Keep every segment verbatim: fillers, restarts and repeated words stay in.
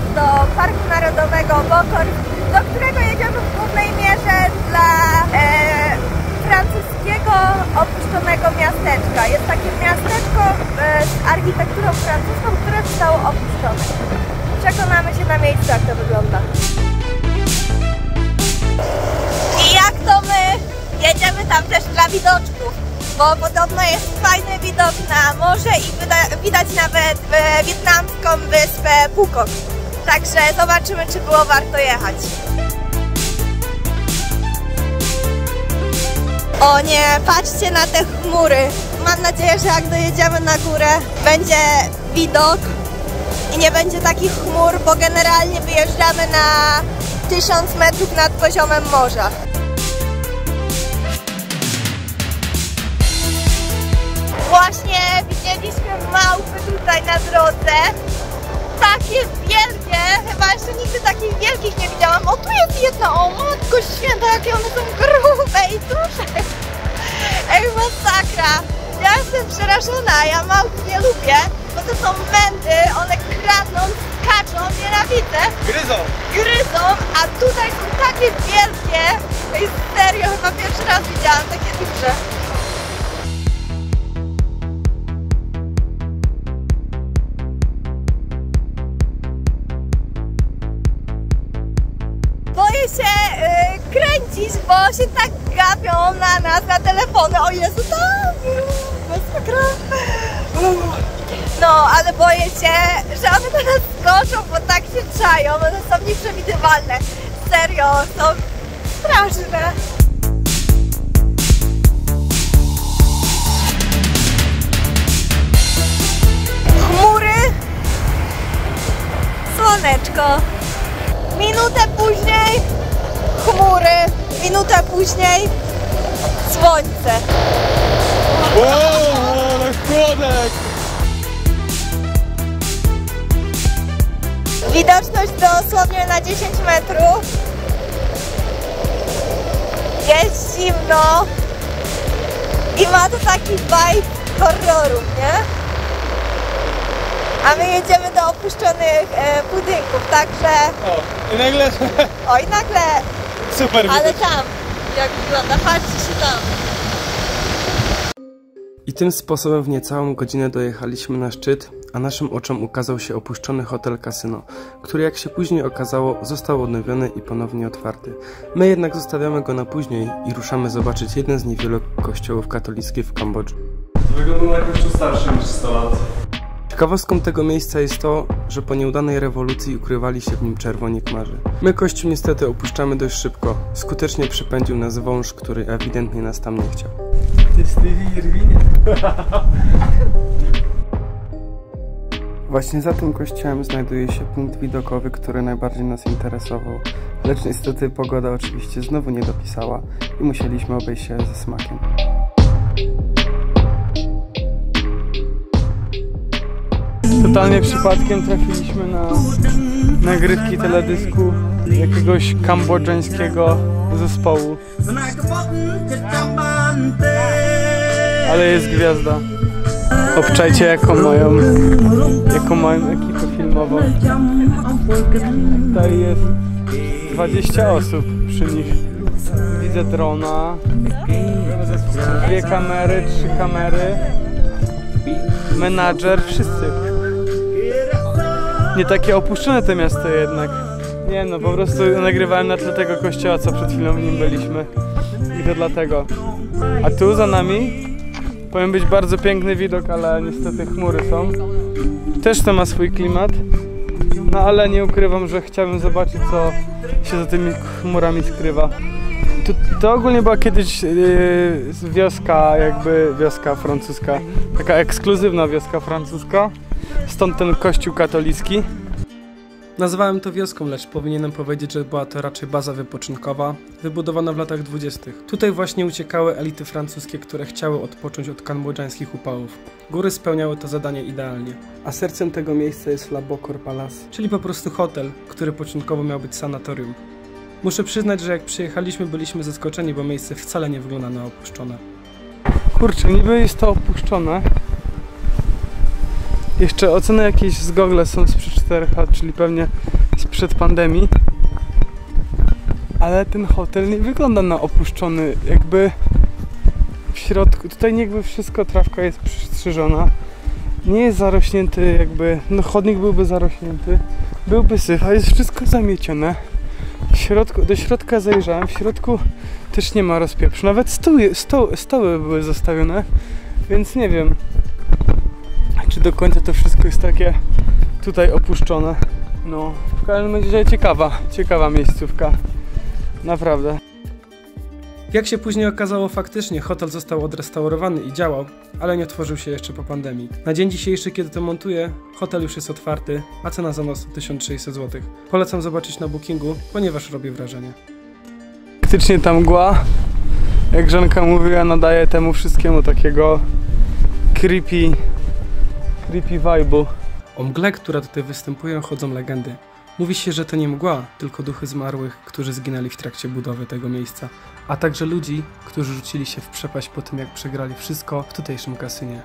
nas do Parku Narodowego Bokor, do którego jedziemy w głównej mierze dla e, francuskiego opuszczonego miasteczka. Jest takie miasteczko e, z architekturą francuską, które zostało opuszczone. Przekonamy się na miejscu, jak to wygląda. I jak to my jedziemy tam też dla widoczków, bo podobno jest fajny widok na morze i widać nawet wietnamską wyspę Phuoc. Także zobaczymy, czy było warto jechać. O nie, patrzcie na te chmury. Mam nadzieję, że jak dojedziemy na górę, będzie widok i nie będzie takich chmur, bo generalnie wyjeżdżamy na tysiąc metrów nad poziomem morza. Właśnie widzieliśmy małpy tutaj na drodze. Takie wielkie, chyba jeszcze nigdy takich wielkich nie widziałam. O, tu jest jedna, o matko święta, jakie one są grube i duże. Ej, masakra. Ja jestem przerażona, ja małp nie lubię, bo to są mędy, one kradną, skaczą, nienawidzę. Gryzą. Gryzą, a tutaj są takie wielkie. Ej, serio, chyba pierwszy raz widziałam takie duże. Boję się yy, kręcić, bo się tak gapią na nas, na telefony. O Jezu, tam! Masakra! No, ale boję się, że one na nas skoczą, bo tak się czają. One są nieprzewidywalne. Serio, są straszne. Chmury, słoneczko. Minutę później chmury, minutę później słońce. O, ale chłodek! Widoczność dosłownie na dziesięć metrów. Jest zimno i ma to taki vibe horroru, nie? A my jedziemy do opuszczonych e, budynków, także... O, i nagle... O, i nagle... Super widać. Ale tam, jak wygląda, patrzcie się tam. I tym sposobem w niecałą godzinę dojechaliśmy na szczyt, a naszym oczom ukazał się opuszczony hotel Casino, który, jak się później okazało, został odnowiony i ponownie otwarty. My jednak zostawiamy go na później i ruszamy zobaczyć jeden z niewielu kościołów katolickich w Kambodży. Wygląda na jakoś starszy niż sto lat. Ciekawostką tego miejsca jest to, że po nieudanej rewolucji ukrywali się w nim czerwoni kmarzy. My kościół niestety opuszczamy dość szybko. Skutecznie przypędził nas wąż, który ewidentnie nas tam nie chciał. Właśnie za tym kościołem znajduje się punkt widokowy, który najbardziej nas interesował. Lecz niestety pogoda oczywiście znowu nie dopisała i musieliśmy obejść się ze smakiem. Totalnie przypadkiem trafiliśmy na nagrywki teledysku jakiegoś kambodżańskiego zespołu. Ale jest gwiazda. Obczajcie, jaką mają, jaką mają ekipę filmową. Tutaj jest dwadzieścia osób przy nich. Widzę drona, dwie kamery, trzy kamery, menadżer, wszyscy. Nie takie opuszczone to miasto jednak. Nie no, po prostu nagrywałem na tle tego kościoła, co przed chwilą w nim byliśmy. I to dlatego. A tu za nami powinien być bardzo piękny widok, ale niestety chmury są. Też to ma swój klimat. No ale nie ukrywam, że chciałbym zobaczyć, co się za tymi chmurami skrywa. To, to ogólnie była kiedyś yy, wioska, jakby wioska francuska. Taka ekskluzywna wioska francuska. Stąd ten kościół katolicki. Nazwałem to wioską, lecz powinienem powiedzieć, że była to raczej baza wypoczynkowa, wybudowana w latach dwudziestych. Tutaj właśnie uciekały elity francuskie, które chciały odpocząć od kambodżańskich upałów. Góry spełniały to zadanie idealnie. A sercem tego miejsca jest La Bokor Palace, czyli po prostu hotel, który początkowo miał być sanatorium. Muszę przyznać, że jak przyjechaliśmy, byliśmy zaskoczeni, bo miejsce wcale nie wygląda na opuszczone. Kurczę, niby jest to opuszczone. Jeszcze oceny jakieś z Google są sprzed cztery H, czyli pewnie sprzed pandemii. Ale ten hotel nie wygląda na opuszczony, jakby w środku, tutaj jakby wszystko, trawka jest przystrzyżona. Nie jest zarośnięty jakby, no chodnik byłby zarośnięty, byłby syf, a jest wszystko zamiecione. W środku, do środka zajrzałem, w środku też nie ma rozpieprzu, nawet stoły, stoły, stoły były zostawione, więc nie wiem, czy do końca to wszystko jest takie tutaj opuszczone. No, w każdym razie ciekawa, ciekawa miejscówka, naprawdę. Jak się później okazało, faktycznie hotel został odrestaurowany i działał, ale nie otworzył się jeszcze po pandemii. Na dzień dzisiejszy, kiedy to montuję, hotel już jest otwarty, a cena za noc to tysiąc sześćset złotych. Polecam zobaczyć na bookingu, ponieważ robi wrażenie. Faktycznie ta mgła, jak Żanka mówiła, nadaje temu wszystkiemu takiego creepy, creepy vibe'u. O mgle, która tutaj występuje, chodzą legendy. Mówi się, że to nie mgła, tylko duchy zmarłych, którzy zginęli w trakcie budowy tego miejsca, a także ludzi, którzy rzucili się w przepaść po tym, jak przegrali wszystko w tutejszym kasynie.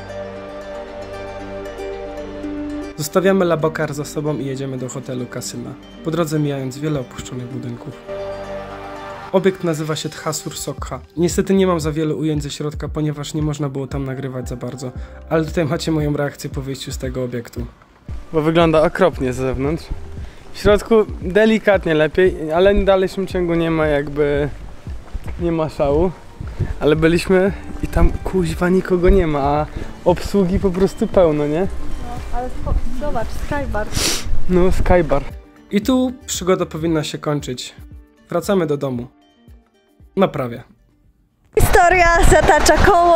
Zostawiamy Labokar za sobą i jedziemy do hotelu kasyna, po drodze mijając wiele opuszczonych budynków. Obiekt nazywa się Thasur Sokha. Niestety nie mam za wiele ujęć ze środka, ponieważ nie można było tam nagrywać za bardzo, ale tutaj macie moją reakcję po wyjściu z tego obiektu. Bo wygląda okropnie z zewnątrz. W środku delikatnie lepiej, ale w dalszym ciągu nie ma jakby, nie ma szału. Ale byliśmy i tam kuźwa nikogo nie ma, a obsługi po prostu pełno, nie? No, ale zobacz, Skybar. No, Skybar. I tu przygoda powinna się kończyć. Wracamy do domu. No prawie. Historia zatacza koło.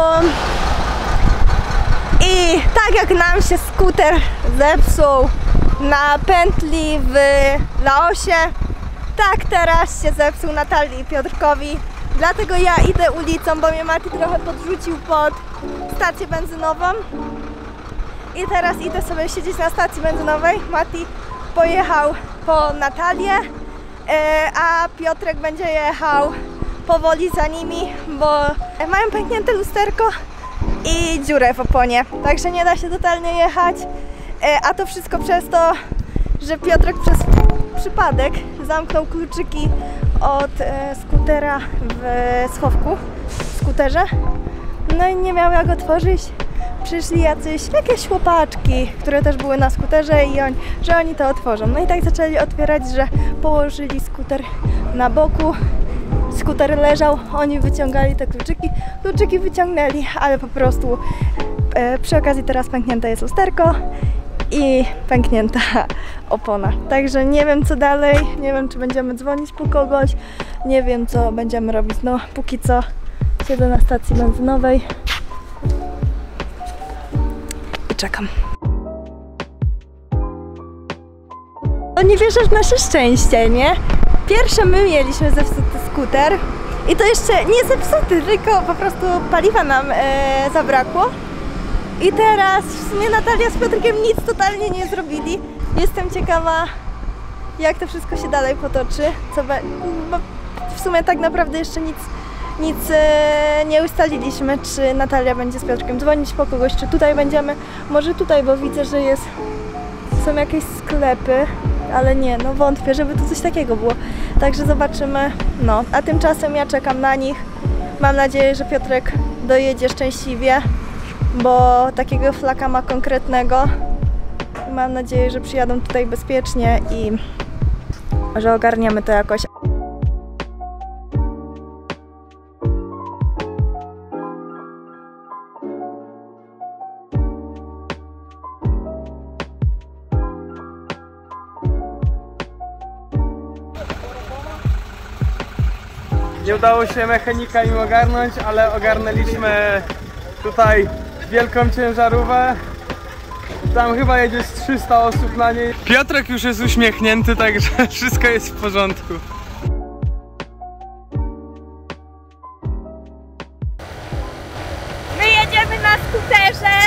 I tak jak nam się skuter zepsuł na pętli w Laosie, tak teraz się zepsuł Natalii i Piotrkowi. Dlatego ja idę ulicą, bo mnie Mati trochę podrzucił pod stację benzynową. I teraz idę sobie siedzieć na stacji benzynowej. Mati pojechał po Natalię, a Piotrek będzie jechał powoli za nimi, bo mają pęknięte lusterko i dziurę w oponie, także nie da się totalnie jechać, a to wszystko przez to, że Piotrek przez przypadek zamknął kluczyki od skutera w schowku, w skuterze, no i nie miał jak otworzyć. Przyszli jacyś, jakieś chłopaczki, które też były na skuterze i oni, że oni to otworzą. No i tak zaczęli otwierać, że położyli skuter na boku. Skuter leżał, oni wyciągali te kluczyki, kluczyki wyciągnęli, ale po prostu e, przy okazji teraz pęknięte jest lusterko i pęknięta opona. Także nie wiem co dalej, nie wiem czy będziemy dzwonić po kogoś, nie wiem co będziemy robić. No póki co siedzę na stacji benzynowej i czekam. No nie wierzysz w nasze szczęście, nie? Pierwsze my mieliśmy zepsuty skuter i to jeszcze nie zepsuty, tylko po prostu paliwa nam e, zabrakło. I teraz w sumie Natalia z Piotrkiem nic totalnie nie zrobili. Jestem ciekawa, jak to wszystko się dalej potoczy. Co be... Bo w sumie tak naprawdę jeszcze nic, nic e, nie ustaliliśmy, czy Natalia będzie z Piotrkiem dzwonić po kogoś, czy tutaj będziemy. Może tutaj, bo widzę, że jest, są jakieś sklepy. Ale nie, no wątpię, żeby tu coś takiego było. Także zobaczymy. No, a tymczasem ja czekam na nich. Mam nadzieję, że Piotrek dojedzie szczęśliwie, bo takiego flaka ma konkretnego. Mam nadzieję, że przyjadą tutaj bezpiecznie i że ogarniemy to jakoś. Nie udało się mechanika im ogarnąć, ale ogarnęliśmy tutaj wielką ciężarówkę. Tam chyba jedzie z trzysta osób na niej. Piotrek już jest uśmiechnięty, także wszystko jest w porządku. My jedziemy na skuterze,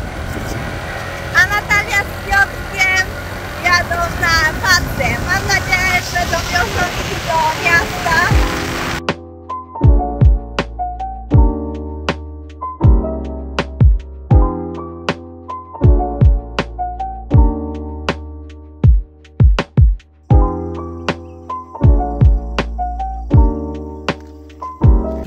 a Natalia z Piotrkiem jadą na padce. Mam nadzieję, że dowiozą ich do miasta.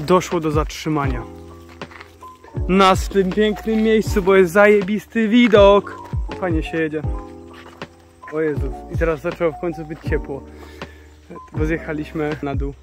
doszło do zatrzymania nas w tym pięknym miejscu, bo jest zajebisty widok. Fajnie się jedzie. O Jezus. I teraz zaczęło w końcu być ciepło, bo zjechaliśmy na dół.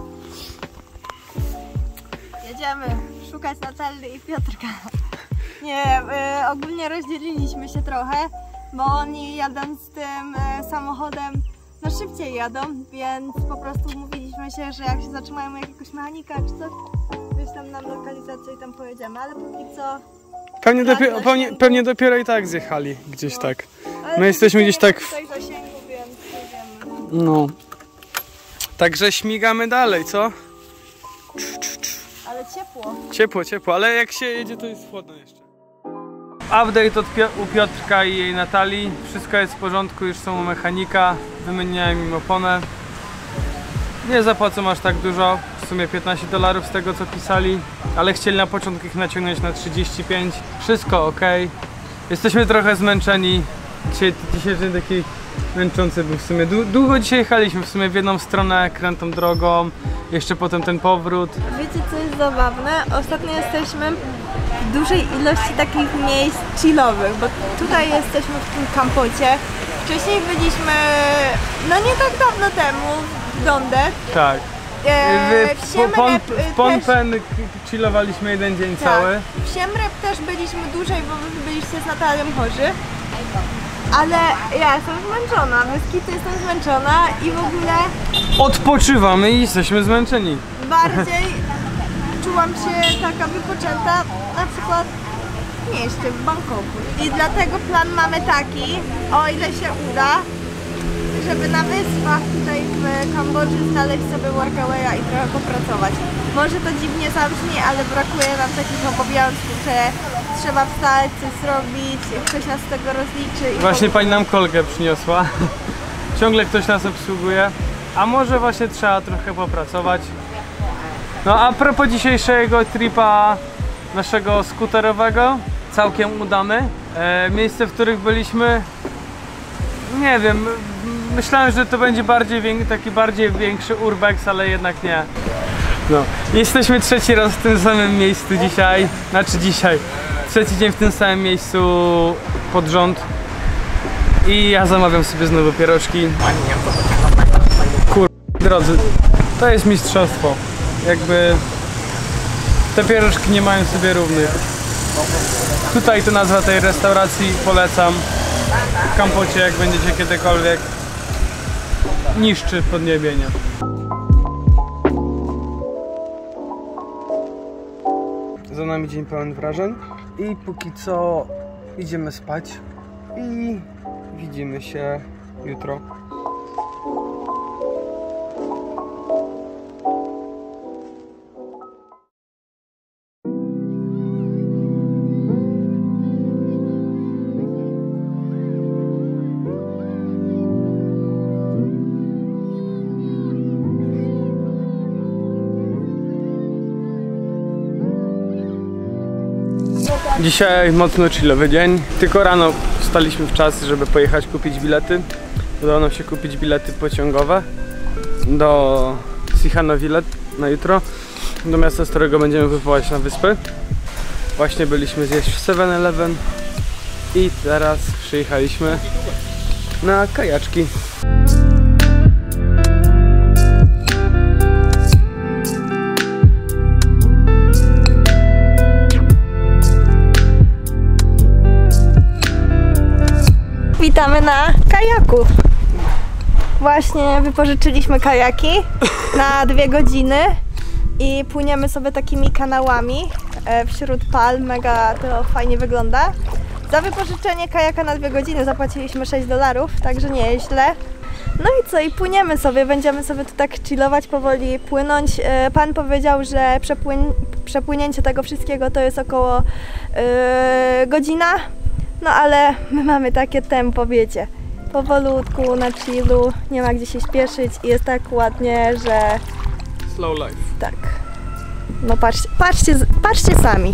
Jedziemy szukać Natalii i Piotrka. Nie, y, ogólnie rozdzieliliśmy się trochę, bo oni jadąc tym y, samochodem no szybciej jadą, więc po prostu mówiliśmy się, że jak się zatrzymają u jakiegoś mechanika czy coś, gdzieś tam nam lokalizację i tam pojedziemy, ale póki co... Pewnie dopiero, pewnie, pewnie dopiero i tak zjechali gdzieś no. tak. Ale My jesteśmy gdzieś tak... w tej zasięgu, więc nie wiemy. No. Także śmigamy dalej, co? Ale ciepło. Ciepło, ciepło, ale jak się jedzie, to jest chłodno jeszcze. Update od Pio u Piotrka i jej Natalii. Wszystko jest w porządku, już są u mechanika. Wymieniałem im oponę. Nie zapłacą aż tak dużo, w sumie piętnaście dolarów z tego co pisali, ale chcieli na początku ich naciągnąć na trzydzieści pięć. Wszystko ok. Jesteśmy trochę zmęczeni. Dzisiaj, dzisiejszy taki męczący był w sumie. Długo dzisiaj jechaliśmy, w sumie w jedną stronę, krętą drogą, jeszcze potem ten powrót. Wiecie co jest zabawne? Ostatnio jesteśmy w dużej ilości takich miejsc chillowych, bo tutaj jesteśmy w tym Kampocie. Wcześniej byliśmy, no nie tak dawno temu, w Donde. Tak. E, w Siem Reap w Phnom Penh chillowaliśmy jeden dzień tak. cały. W Siem Reap też byliśmy dłużej, bo wy byliście z Natalią chorzy. Ale ja jestem zmęczona, bez jestem zmęczona i w ogóle... Odpoczywamy i jesteśmy zmęczeni. Bardziej czułam się taka wypoczęta, na przykład w mieście, w Bangkoku. I dlatego plan mamy taki, o ile się uda, żeby na wyspach tutaj w Kambodży znaleźć sobie workawaya i trochę popracować. Może to dziwnie zabrzmi, ale brakuje nam takich obowiązków, że trzeba wstać, coś zrobić, ktoś nas z tego rozliczy. I właśnie pani nam kolkę przyniosła. Ciągle ktoś nas obsługuje. A może właśnie trzeba trochę popracować. No a propos dzisiejszego tripa naszego skuterowego, całkiem udany. E, miejsce, w których byliśmy, nie wiem, myślałem, że to będzie bardziej taki bardziej większy urbex, ale jednak nie. No, jesteśmy trzeci raz w tym samym miejscu dzisiaj, znaczy dzisiaj, trzeci dzień w tym samym miejscu pod rząd i ja zamawiam sobie znowu pierożki. Kur... drodzy, to jest mistrzostwo, jakby te pierożki nie mają sobie równych. Tutaj to nazwa tej restauracji, polecam, w Kampocie, jak będziecie kiedykolwiek, niszczy podniebienie. Za nami dzień pełen wrażeń i póki co idziemy spać i widzimy się jutro. Dzisiaj mocno chillowy dzień, tylko rano wstaliśmy w czas, żeby pojechać kupić bilety. Udało nam się kupić bilety pociągowe do Sihanoukville na jutro, do miasta, z którego będziemy wypływać na wyspy. Właśnie byliśmy zjeść w seven eleven i teraz przyjechaliśmy na kajaczki. Witamy na kajaku. Właśnie wypożyczyliśmy kajaki na dwie godziny i płyniemy sobie takimi kanałami wśród palm. Mega to fajnie wygląda. Za wypożyczenie kajaka na dwie godziny zapłaciliśmy sześć dolarów, także nie jest źle. No i co, i płyniemy sobie, będziemy sobie tu tak chillować, powoli płynąć. Pan powiedział, że przepłyń, przepłynięcie tego wszystkiego to jest około yy, godzina. No ale my mamy takie tempo, wiecie, powolutku, na chillu, nie ma gdzie się śpieszyć i jest tak ładnie, że... Slow life. Tak. No patrzcie, patrzcie, patrzcie sami.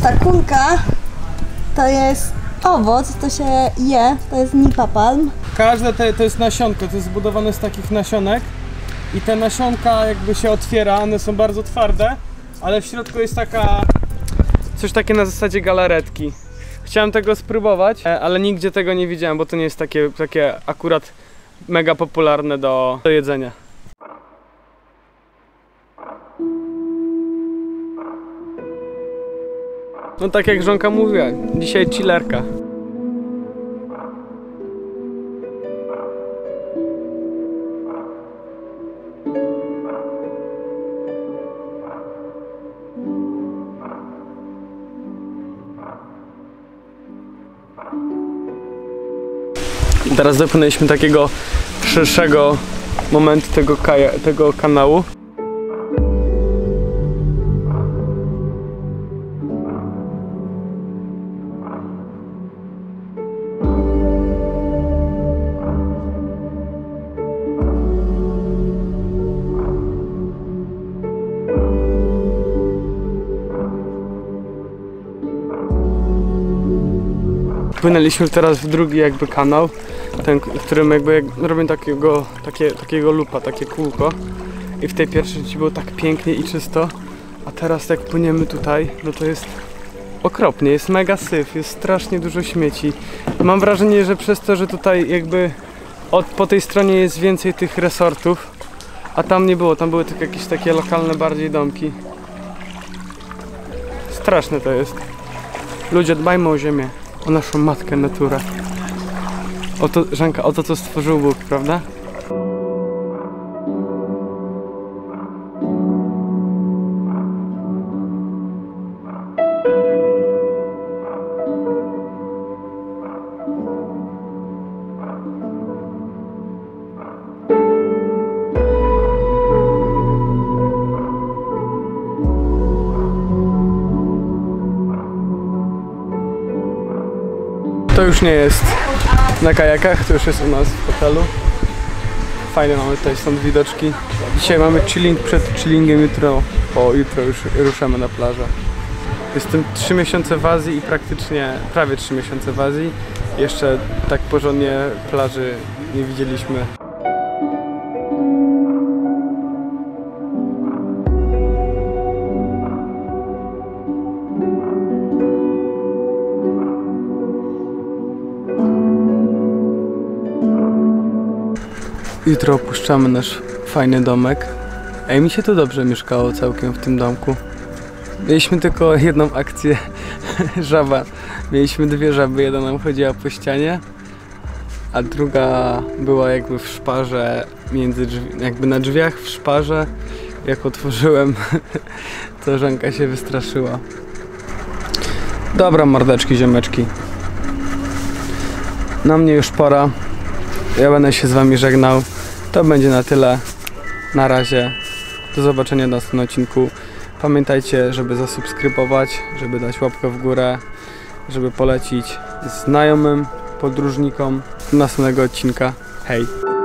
Ta kulka to jest owoc, to się je, to jest nipa palm. Każde te, to jest nasionko, to jest zbudowane z takich nasionek i te nasionka jakby się otwiera, one są bardzo twarde, ale w środku jest taka coś takie na zasadzie galaretki. Chciałem tego spróbować, ale nigdzie tego nie widziałem, bo to nie jest takie, takie akurat mega popularne do, do jedzenia. No tak jak żonka mówiła, dzisiaj chillerka. Teraz dopłynęliśmy takiego szerszego momentu tego, kaja, tego kanału. Płynęliśmy teraz w drugi jakby kanał, ten, w którym jakby jak robię takiego, takie, takiego lupa, takie kółko i w tej pierwszej części było tak pięknie i czysto, a teraz jak płyniemy tutaj, no to jest okropnie, jest mega syf, jest strasznie dużo śmieci. Mam wrażenie, że przez to, że tutaj jakby od, po tej stronie jest więcej tych resortów, a tam nie było, tam były tylko jakieś takie lokalne bardziej domki. Straszne to jest. Ludzie, dbajmy o ziemię. O naszą matkę, naturę. O to, Żanka, o to, co stworzył Bóg, prawda? To już nie jest na kajakach, to już jest u nas w hotelu. Fajne mamy tutaj stąd widoczki. Dzisiaj mamy chilling przed chillingiem, jutro, o jutro już ruszamy na plażę. Jestem trzy miesiące w Azji i praktycznie prawie trzy miesiące w Azji. Jeszcze tak porządnie plaży nie widzieliśmy. Jutro opuszczamy nasz fajny domek. Ej, mi się tu dobrze mieszkało całkiem w tym domku. Mieliśmy tylko jedną akcję, żaba. Mieliśmy dwie żaby, jedna nam chodziła po ścianie, a druga była jakby w szparze, między drzwi, jakby na drzwiach w szparze. Jak otworzyłem, to Żanka się wystraszyła. Dobra, mordeczki, ziomeczki. Na mnie już pora. Ja będę się z wami żegnał. To będzie na tyle. Na razie. Do zobaczenia w następnym odcinku. Pamiętajcie, żeby zasubskrybować, żeby dać łapkę w górę, żeby polecić znajomym, podróżnikom do następnego odcinka. Hej!